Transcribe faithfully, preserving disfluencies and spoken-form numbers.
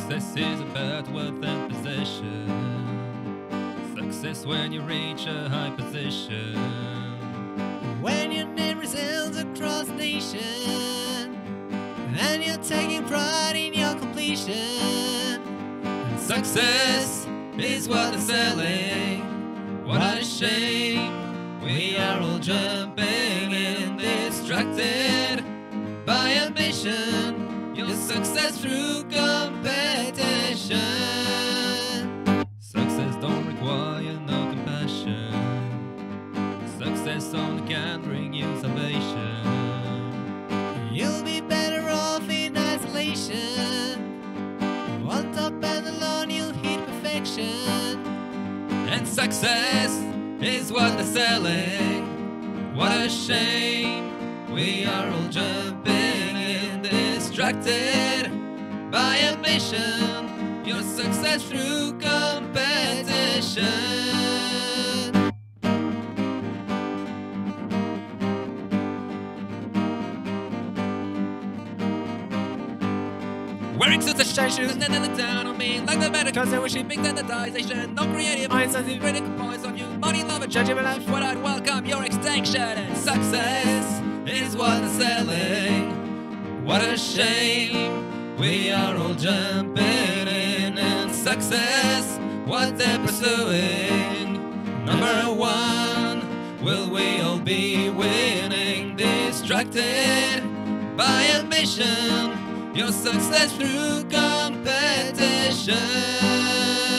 Success is about wealth and possession. Success when you reach a high position. When your name resounds across the nation, and you're taking pride in your completion. And success is what they're selling. What a shame. We are all jumping and distracted by ambition. Your success through competition. Success don't require no compassion. Success only can bring you salvation. You'll be better off in isolation. On top and alone you'll hit perfection. And success is what they're selling. What a shame. We are all jumping and distracted by ambition. Your success through competition. Wearing suits and shiny shoes, and then the town on me like the better cause they were shipping standardization. No creative minds, I think critical points on you. Money, love, and judgment life, what I'd welcome your extinction. And success is what they're selling. What a shame. We are all jumping in, and success, what they're pursuing. Number one, will we all be winning? Distracted by ambition. Your success through competition.